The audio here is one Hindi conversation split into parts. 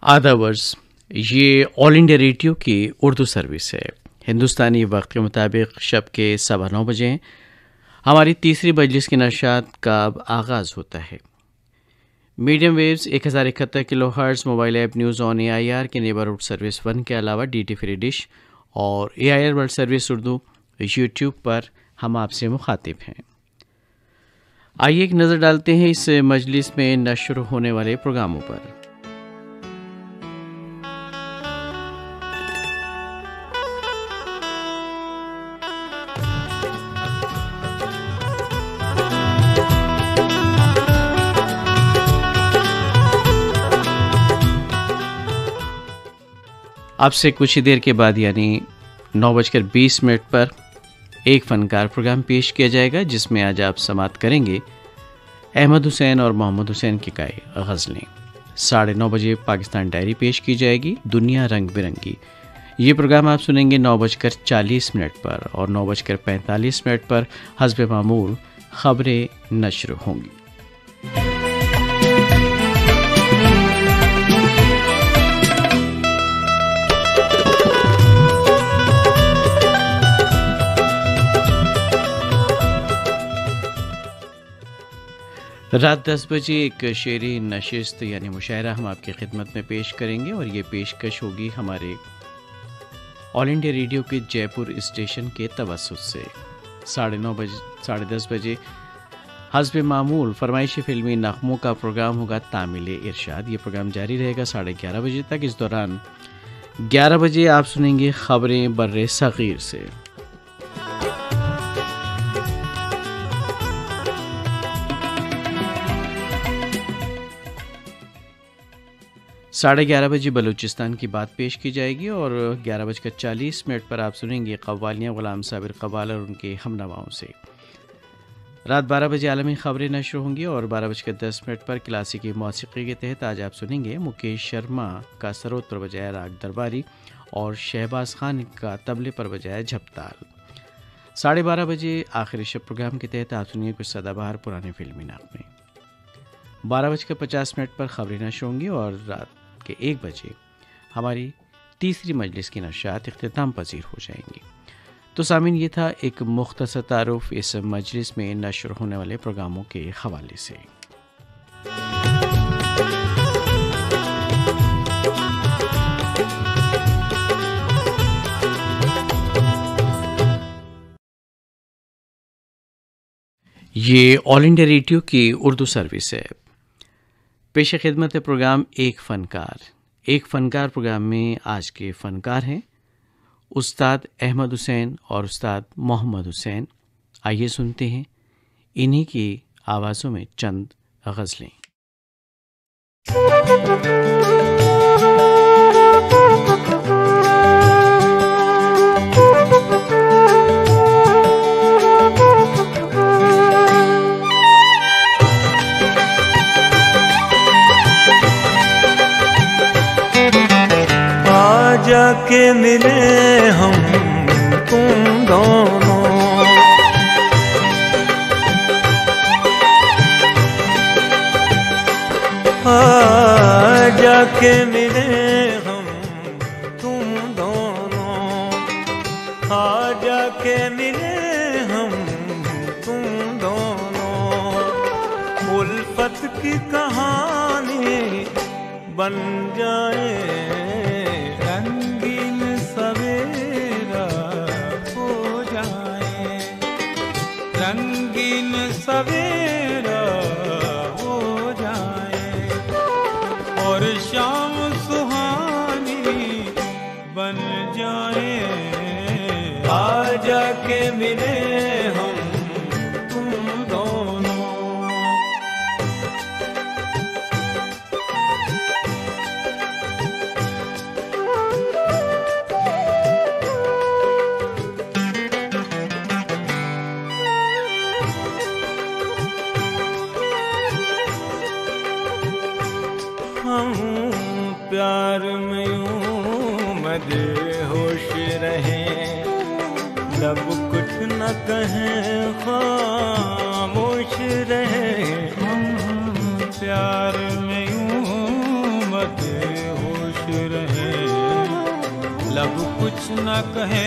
आदावर्स, ये ऑल इंडिया रेडियो की उर्दू सर्विस है। हिंदुस्तानी वक्त के मुताबिक शब के 9:15 बजे हमारी तीसरी मजलिस की नशात का अब आगाज़ होता है। Medium waves 1071 kilohertz, mobile app news on AIR के नेबरहुड सर्विस 1 के अलावा DT फ्री डिश और AIR world service Urdu YouTube पर हम आपसे मुखातिब हैं। आइए एक नज़र डालते हैं इस मजलिस में नश्र होने वाले प्रोग्रामों पर। अब से कुछ ही देर के बाद यानी 9:20 पर एक फ़नकार प्रोग्राम पेश किया जाएगा, जिसमें आज आप समाअत करेंगे अहमद हुसैन और मोहम्मद हुसैन की गाए गज़लें। 9:30 बजे पाकिस्तान डायरी पेश की जाएगी, दुनिया रंग बिरंगी। ये प्रोग्राम आप सुनेंगे 9:40 पर और 9:45 पर हस्ब मामूल खबरें नश्र होंगी। रात 10 बजे एक शेरी नशिस्त यानी मुशायरा हम आपकी खिदमत में पेश करेंगे और ये पेशकश होगी हमारे ऑल इंडिया रेडियो के जयपुर स्टेशन के तवस्सुत से। 10:30 बजे हस्ब मामूल फरमाइशी फिल्मी नग़मों का प्रोग्राम होगा तामिल इरशाद। ये प्रोग्राम जारी रहेगा 11:30 बजे तक। इस दौरान 11 बजे आप सुनेंगे खबरें बर्रे सग़ीर से। 11:30 बजे बलूचिस्तान की बात पेश की जाएगी और 11:40 पर आप सुनेंगे कव्वालियाँ गुलाम साबिर कव्वाल और उनके हमनवाओं से। रात 12 बजे आलमी खबरें नश्र होंगी और 12:10 पर क्लासिकी मौसीकी के तहत आज आप सुनेंगे मुकेश शर्मा का सरोद पर बजाया राग दरबारी और शहबाज खान का तबले पर बजाया झपताल। 12:30 बजे आखिरी शब प्रोग्राम के तहत आप सुनिए कुछ सदाबहार पुराने फिल्मी नग़मे। 12:50 पर खबरें नश्र होंगी और रात के 1 बजे हमारी तीसरी मजलिस की नशात इख्तिताम पजीर हो जाएंगी। तो सामीन, ये था एक मुख्तसर तारुफ इस मजलिस में नश्र होने वाले प्रोग्रामों के हवाले से। ये ऑल इंडिया रेडियो की उर्दू सर्विस है। पेश खिदमत प्रोग्राम एक फ़नकार प्रोग्राम में आज के फ़नकार हैं उस्ताद अहमद हुसैन और उस्ताद मोहम्मद हुसैन। आइए सुनते हैं इन्हीं की आवाज़ों में चंद गज़लें। जाके मिले हम तुम दोनों, जाके मिले हम तुम दोनों, जाके मिले हम तुम दोनों। उल्फत की कहानी बन जाए, सवेरा हो जाए और शाम सुहानी बन जाए। आ जाके मिले हम तुम दोनों। प्यार में यूं मदहोश रहें, लब कुछ न कहें खामोश रहें। हम प्यार में यूं मदहोश लब कुछ न कहे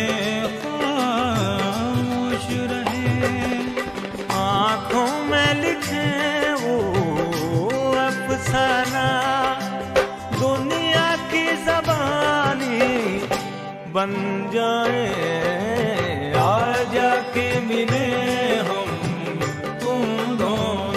खामोश रहे, आँखों में लिखे वो अफसाना, दुनिया की ज़बानी बन जाए, आ जाके मिले हम तुम दोनों।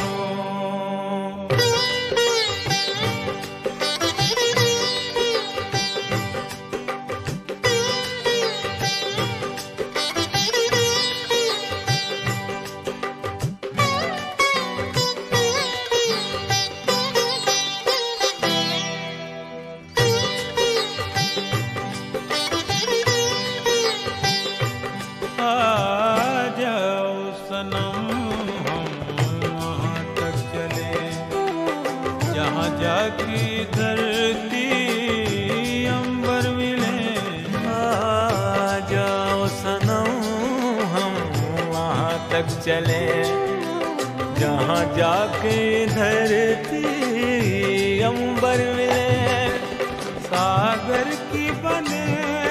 की धरती अंबर मिले, आ जाओ सनम हम वहाँ तक चले, जहाँ जाके धरती अंबर मिले, सागर की बने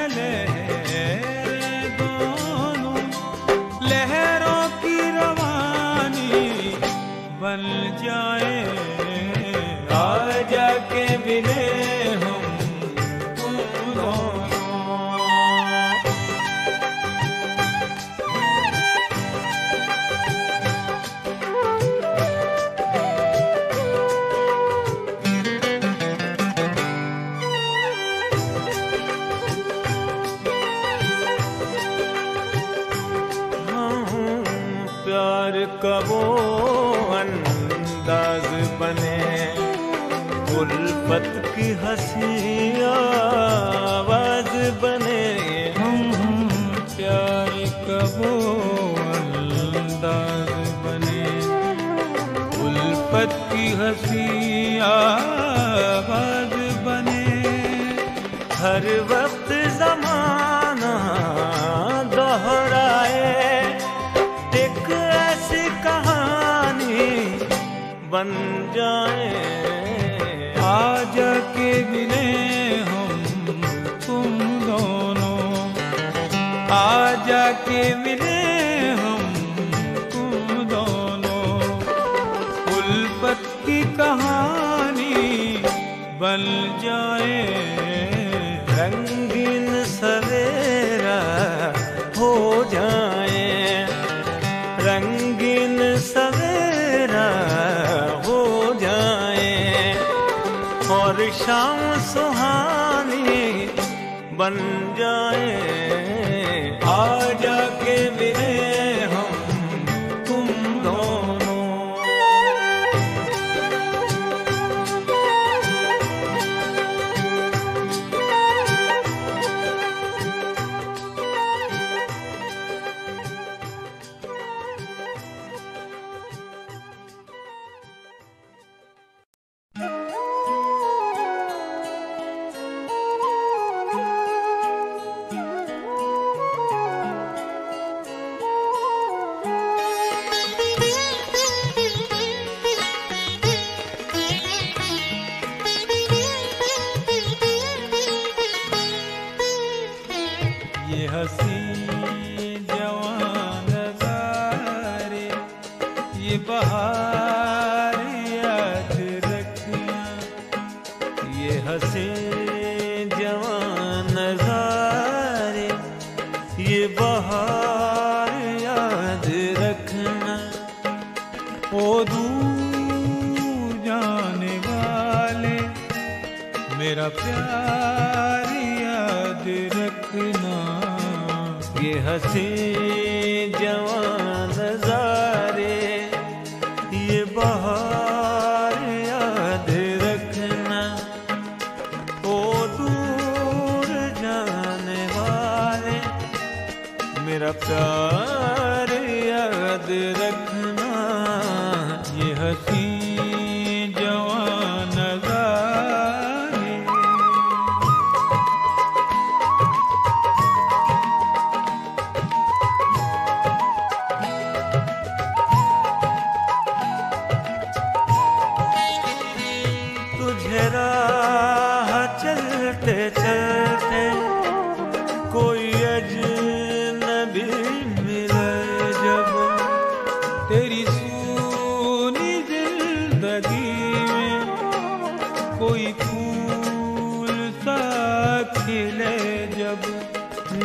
लहरें दोनों, लहरों की रवानी बन जाए, आ जाके मिले हम तुम दोनों। प्यार का वो अंदाज बने, उल्फत की हंसी आवाज बने, प्यार का वो अंदाज बने, उल्फत की हंसी आवाज बने, हर वक्त ज़माना दोहराए, एक ऐसी कहानी बन जाए, आ जाके मिले हम तुम दोनों, आ जाके मिले हम तुम दोनों, उल्फत की कहानी बन जाए, रंगीन सवेरा हो जाए, रंगीन सवेरा हो जाए, और शाम सुहानी बन जाए, आ जाके मिले हम तुम दोनों। बहार याद रखना, ये हंसी जवान नज़ारे, ये बहार याद रखना, ओ दूर जाने वाले मेरा प्यार याद रखना, ये हंसी जवान नज़ारे, ये बहार याद रखना, ओ दूर जाने वाले मेरा प्यार याद रखना, ये हंसी जवान नज़ारे। तुझे राह चलते चलते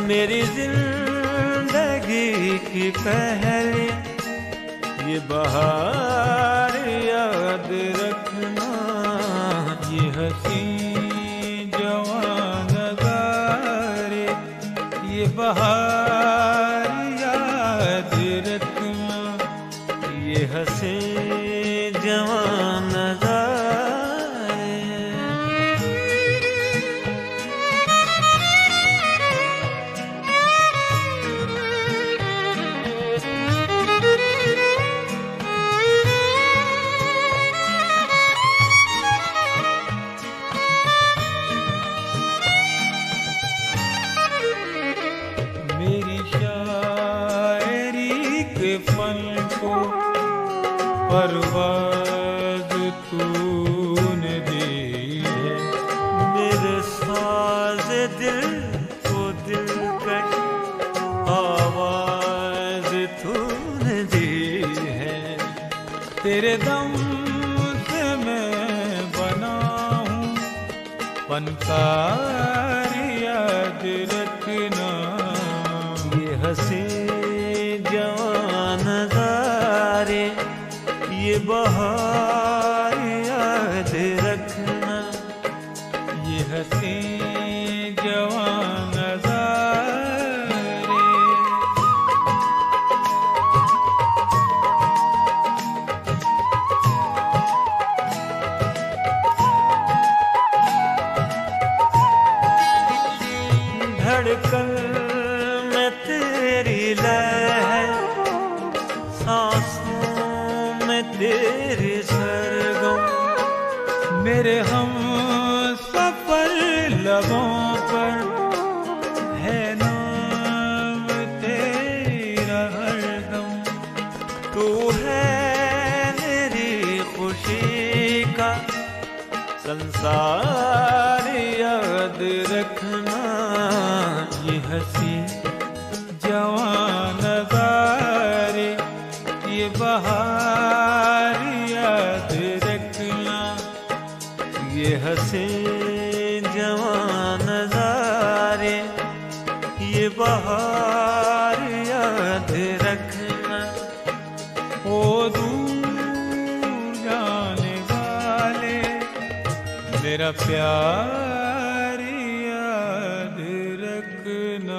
मेरी जिंदगी की पहली ये बहार याद रखना, ये हंसी जवान नज़ारे ये बहार याद रखना, ये हंसी जवान नज़ारे। मेरी शायरी के फन को परवाज़ तूने दी है, मेरे साज़ दिल को दिलकश आवाज़ तूने दी है। तेरे दम से मैं बना हूँ फनकार याद रखना, ये हंसी जवान नज़ारे ये बहार याद रखना, ये हंसी जवान नज़ारे। धड़कन में तेरी लहर, सांसों में तेरी सरगम, मेरे हम सफर लबों पर है नाम तेरा हरदम, तू है मेरी खुशी का संसार याद रखना, ये हंसी जवान नज़ारे ये बहार याद रखना, ये हंसी जवान नज़ारे ये बहार याद रखना। ओ दूर जाने वाले मेरा प्यार याद रखना।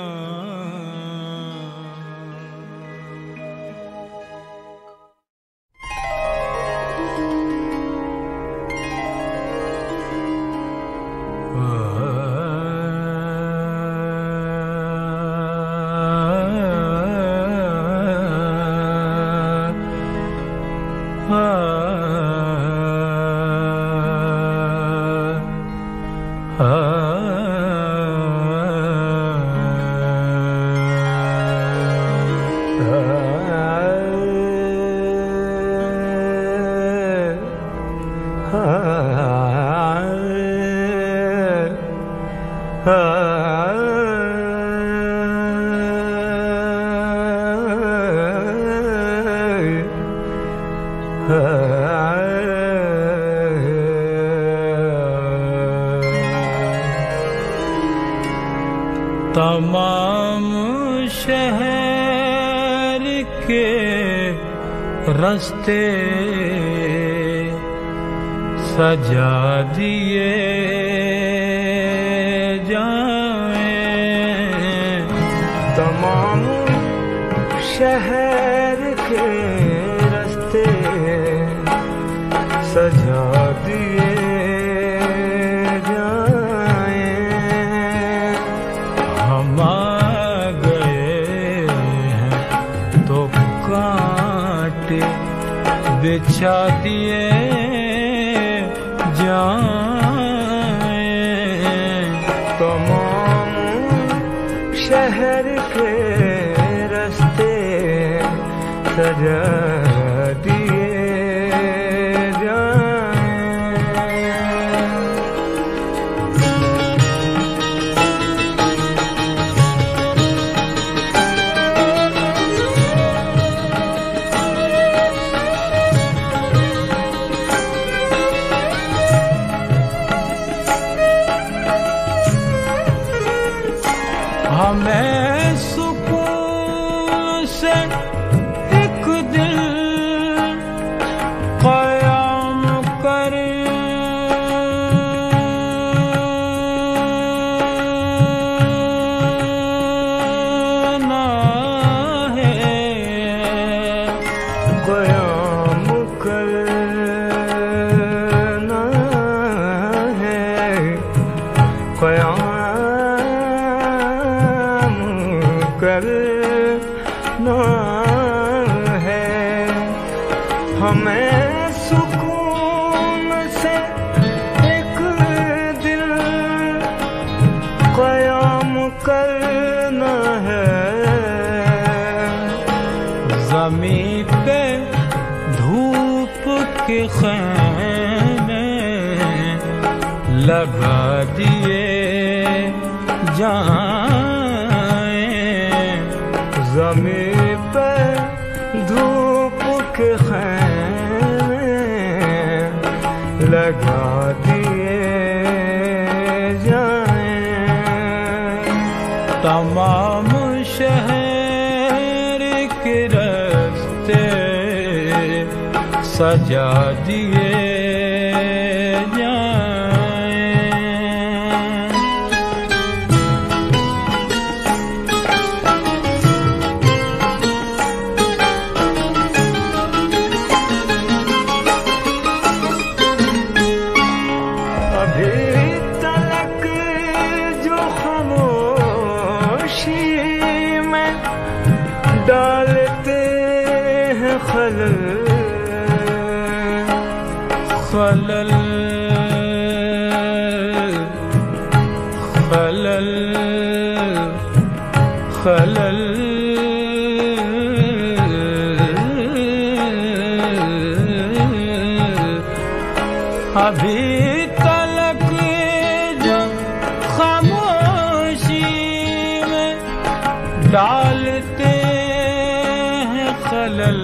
तमाम शहर के रास्ते सजा दिए जाएं, तमाम शहर के रास्ते सजा दिए बिछा दिए जाएं, तमाम शहर के रास्ते सजा दिए सुकून से एक दिल क़याम करना है। ज़मीं पे धूप के खैमे लगा दिए जाएं। ज़मीं पे धूप के खैमे लगा दिए जाएं। तमाम शहर के रास्ते सजा दिए डालते हैं खलल खलल खलल खलल अभी तलक जो खामोशी में डालते खलल।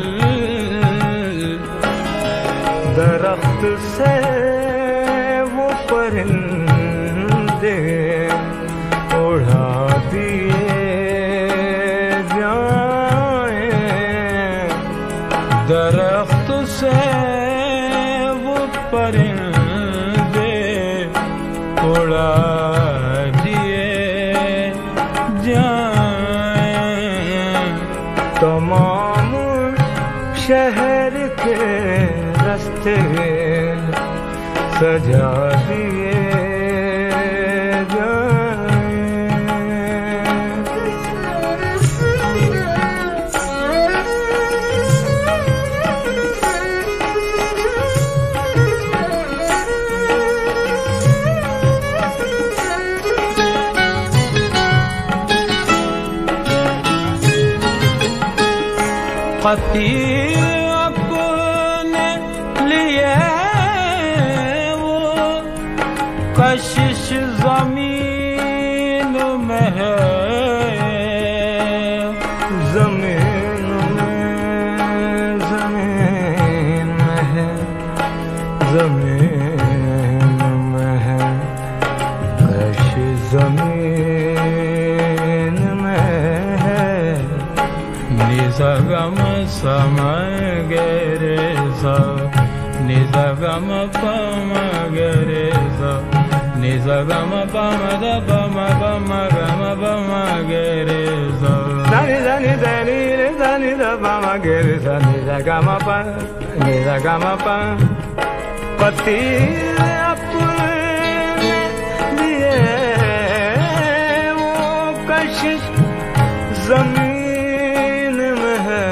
दरख्त से वो परिंदे उड़ा दिए जाएं। दरख्त से वो परिंदे उड़ा दिए जाएं। तमाम शहर के रास्ते सजा दिए क़तील अपने लिए वो कशिश ज़मीन में है। ज़मीन में है, ज़मीन में है, कशिश ज़मीन में है। निज़गम समगरे सा निज़गम पम गरे सा निज़गम पम द पम पम गम पम गरे सा दानी दानी दानी रे दानी द पम गरे सा निज़गम पम निज़गम पम। क़तील अपने लिए वो कशिश ज़मीन में है।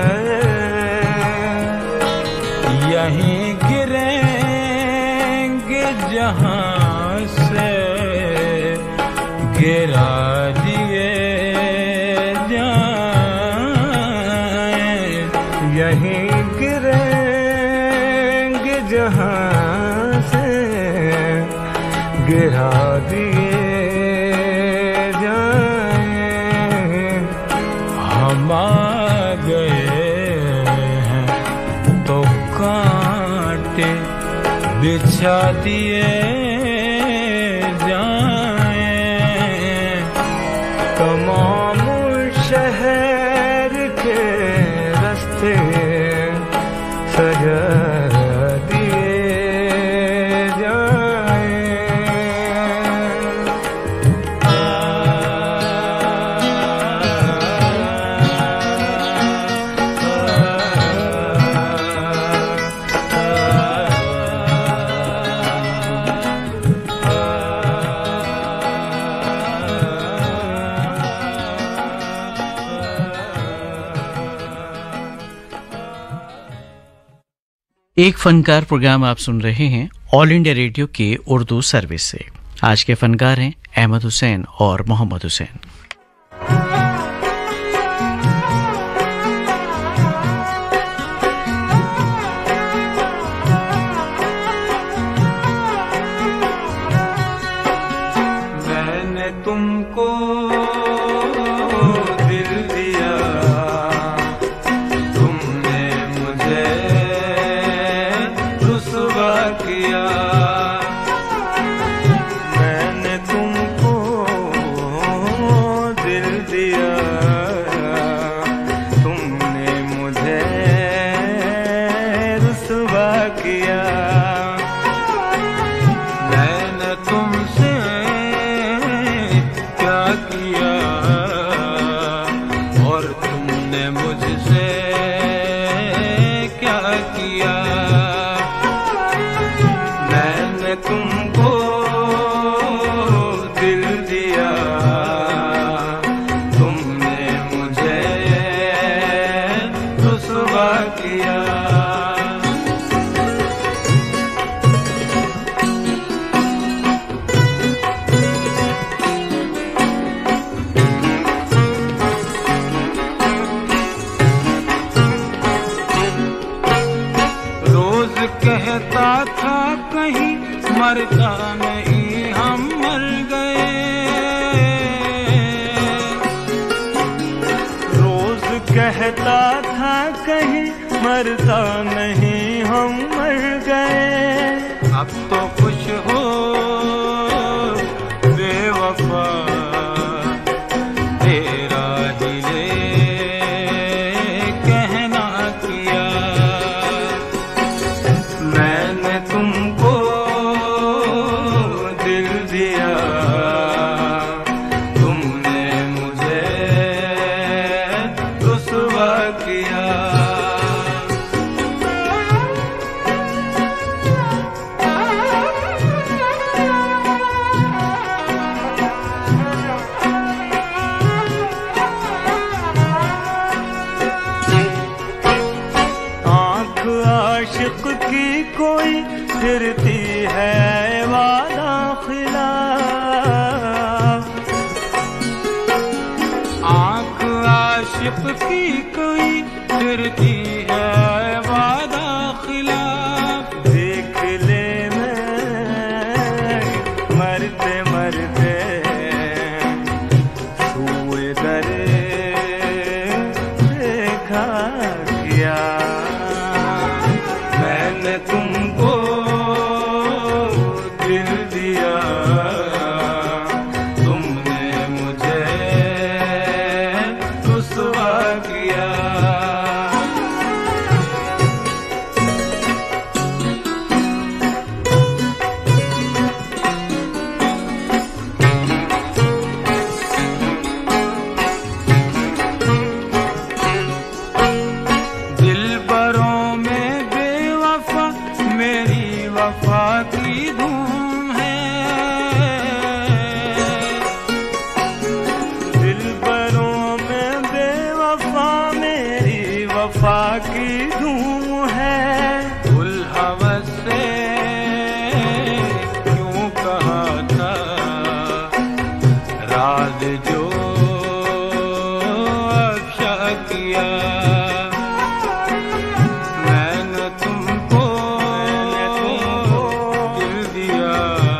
यहीं गिरेंगे जहाँ से गिरा दिए जाएं। यहीं गिरेंगे जहाँ से गिरा दिए जाएं। हम आ गए हैं तो कांटे बिछा दिए जाएं। तमाम शहर के रास्ते सजा दिए जाएं। एक फनकार प्रोग्राम आप सुन रहे हैं ऑल इंडिया रेडियो के उर्दू सर्विस से। आज के फनकार हैं अहमद हुसैन और मोहम्मद हुसैन। मैंने तुमको दिल दिया, तुमने मुझे रुसवा किया। मैंने तुमको दिल दिया, तुमने मुझे रुसवा किया। मैंने तुमसे क्या किया और तुमने मुझसे क्या किया। मैंने तुमको दिल दिया, तुमने मुझे रुसवा किया। रोज कहता था कहीं मरता नहीं हम मर गए। रोज कहता था कहीं मरता नहीं हम मर गए। अब तो खुश हो बेवफा, तेरा ही ले कहना किया। मैंने तुमको दिल दिया, तुमने मुझे रुसवा किया। आँख आशिक की कोई फिरती है वादा खिलाफ। आँख आशिक की कोई फिरती है वादा खिलाफ। देख ले मैं मरते मरते छुए दरे देखा किया। मैंने तुमको दिल दिया, तुमने मुझे रुसवा किया। दिलबरों में बेवफा मेरी वफा की धूम है। दिलबरों में बेवफा मेरी वफा की धूम है। गुल हवस से क्यों कहा था राज जो अफशा किया। मैंने तुमको दिल दिया,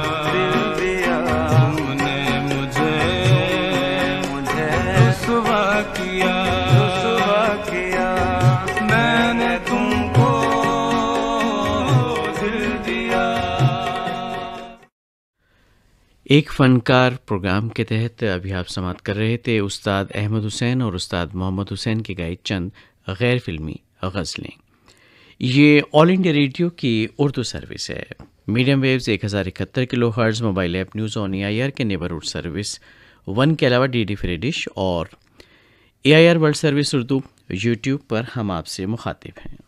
तुमने मुझे रुसवा किया। मैंने तुमको दिल दिया। एक फनकार प्रोग्राम के तहत अभी आप समाप्त कर रहे थे उस्ताद अहमद हुसैन और उस्ताद मोहम्मद हुसैन की गाई चंद गैर फिल्मी गज़लें। ये ऑल इंडिया रेडियो की उर्दू सर्विस है। Medium waves 1071 kilohertz, mobile app news on AIR के नेबरहुड सर्विस 1 के अलावा DD फ्री डिश और AIR world service Urdu YouTube पर हम आपसे मुखातिब हैं।